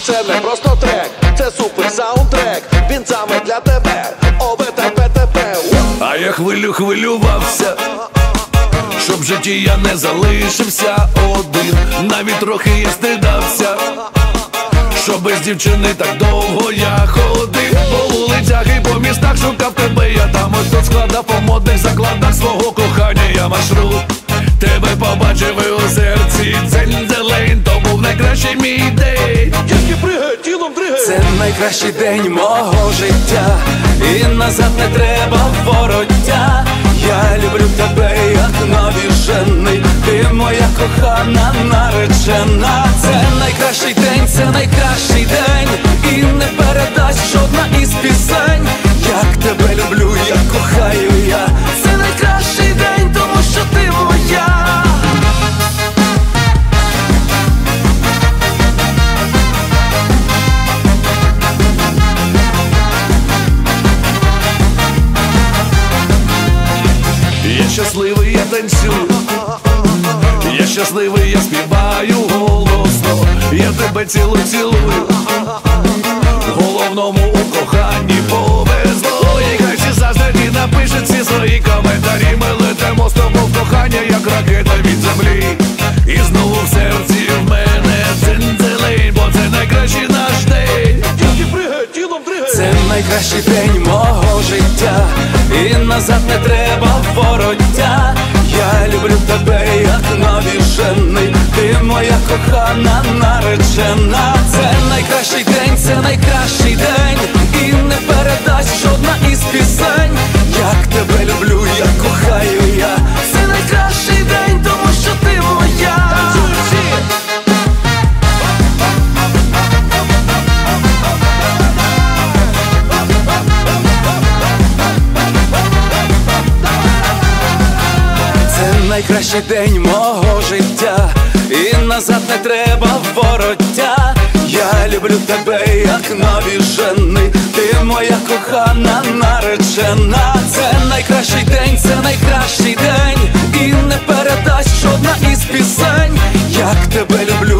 Це не просто трек, це супер саундтрек. Він саме для тебе. ОВТПТП. А я хвилювався, щоб в житті я не залишився один. Навіть трохи я стидався, що без дівчини так довго я ходив. По вулицях і по містах шукав тебе. Я там ось тут складав по модних закладах свого кохання я маршрут. Тебе побачив і у серці дзень-дзелень. То був найкращий мій день. Тільки пригай, тілом дригай. Це найкращий день мого життя, і назад не треба вороття. Я люблю тебе, як навіжений. Ти моя кохана наречена. Це найкращий день, це найкращий день, і не передасть жодна із пісень. Як тебе люблю, як кохаю я. Це найкращий день, тому що ти моя. Я щасливий, я танцюю, я щасливий, я співаю голосно. Я тебе цілую, головному у коханні повезло. І хай всі заздрять і напишуть всі свої коментарі. Ми летимо з тобою в кохання, як ракета від землі. І знову в серці в мене дзень-дзелень, бо це найкращий наш день. Тільки пригай, тілом дригай. Це найкращий день мого життя, і назад не треба вороття. Я люблю тебе, як навіжений. Ти моя кохана наречена. Це найкращий день, це найкращий день, і не передасть жодна із пісень. Як тебе люблю, як кохаю я. Це найкращий день, тому що ти моя. Найкращий день мого життя, і назад не треба вороття. Я люблю тебе, як навіжений. Ти моя кохана наречена. Це найкращий день, це найкращий день, і не передасть жодна із пісень. Як тебе люблю.